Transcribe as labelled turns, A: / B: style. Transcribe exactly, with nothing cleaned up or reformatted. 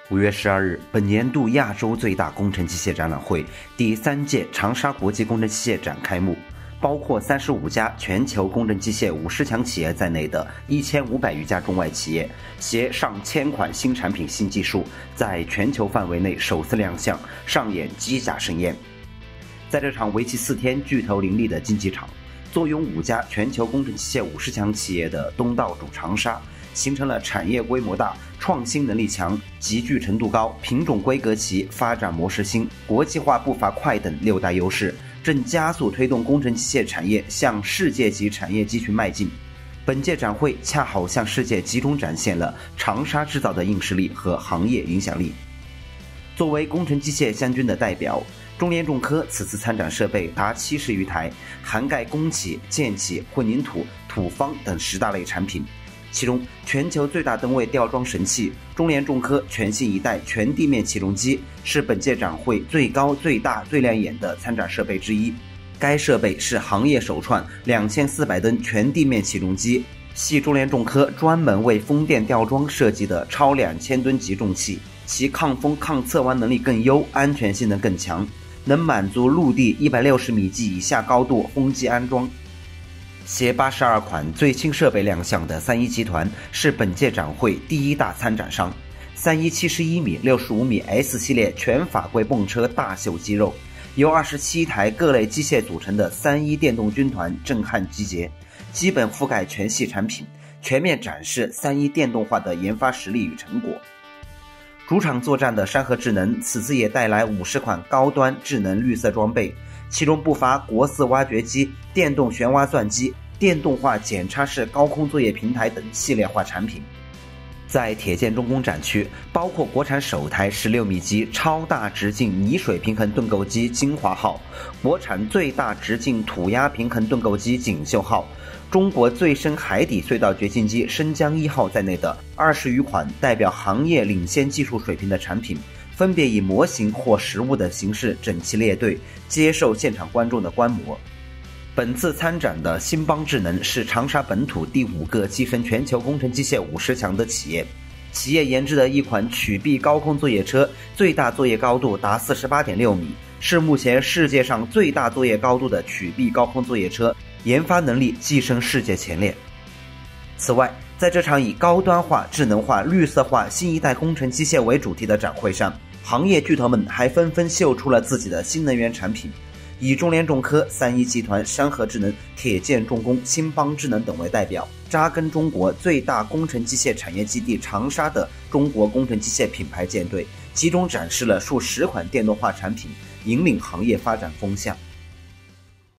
A: 五月十二日，本年度亚洲最大工程机械展览会第三届长沙国际工程机械展开幕，包括三十五家全球工程机械五十强企业在内的一千五百余家中外企业，携上千款新产品、新技术，在全球范围内首次亮相，上演机甲盛宴。在这场为期四天、巨头林立的竞技场，坐拥五家全球工程机械五十强企业的东道主长沙，形成了产业规模大、创新能力强、集聚程度高、品种规格齐、发展模式新、国际化步伐快等六大优势，正加速推动工程机械产业向世界级产业集群迈进。本届展会恰好向世界集中展现了长沙制造的硬实力和行业影响力。作为工程机械湘军的代表，中联重科此次参展设备达七十余台，涵盖工企、建企、混凝土、土方等十大类产品。其中，全球最大灯位吊装神器中联重科全新一代全地面起重机是本届展会最高、最大、最亮眼的参展设备之一。该设备是行业首创两千四百吨全地面起重机，系中联重科专门为风电吊装设计的超两千吨级重器，其抗风抗侧弯能力更优，安全性能更强，能满足陆地一百六十米级以下高度风机安装。携八十二款最新设备亮相的三一集团是本届展会第一大参展商。三一七十一米、六十五米 S 系列全法规泵车大秀肌肉，由二十七台各类机械组成的三一电动军团震撼集结，基本覆盖全系产品，全面展示三一电动化的研发实力与成果。主场作战的山河智能此次也带来五十款高端智能绿色装备，其中不乏国四挖掘机、电动旋挖钻机、电动化检查式高空作业平台等系列化产品。在铁建重工展区，包括国产首台十六米级超大直径泥水平衡盾构机金华号、国产最大直径土压平衡盾构机锦绣号、中国最深海底隧道掘进机申江一号在内的二十余款代表行业领先技术水平的产品，分别以模型或实物的形式整齐列队，接受现场观众的观摩。本次参展的新邦智能是长沙本土第五个跻身全球工程机械五十强的企业。企业研制的一款曲臂高空作业车，最大作业高度达 四十八点六米，是目前世界上最大作业高度的曲臂高空作业车，研发能力跻身世界前列。此外，在这场以高端化、智能化、绿色化新一代工程机械为主题的展会上，行业巨头们还纷纷秀出了自己的新能源产品。以中联重科、三一集团、山河智能、铁建重工、新邦智能等为代表，扎根中国最大工程机械产业基地长沙的中国工程机械品牌舰队，集中展示了数十款电动化产品，引领行业发展风向。